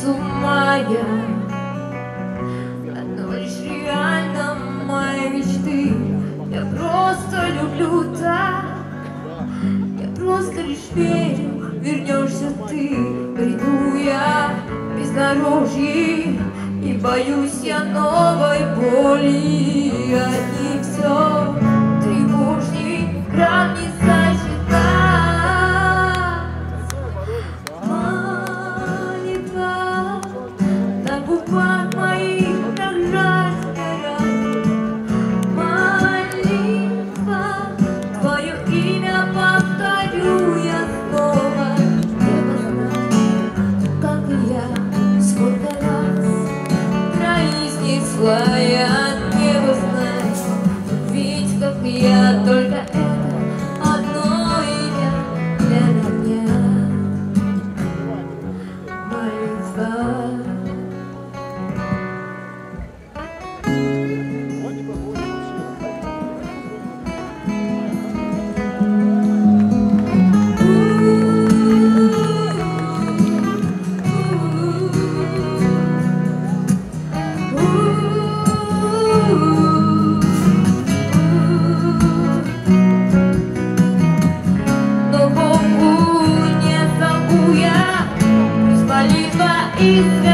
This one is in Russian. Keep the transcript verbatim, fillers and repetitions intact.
концу мая. Одно лишь реально моей мечты. Я просто люблю так. Я просто лишь верю, вернешься ты. Приду я в бездорожье и боюсь я новой боли. Одни все тревожней, град не сосчитать. Молитва на губах моих так жаль сгорает. Молитва, твое имя повторю я снова. Небо знает, как и я, сколько раз произнесла я. Небо знает, ведь как и я, только это одно имя для меня. Молитва. Но Богу не забу я, пусть молитва и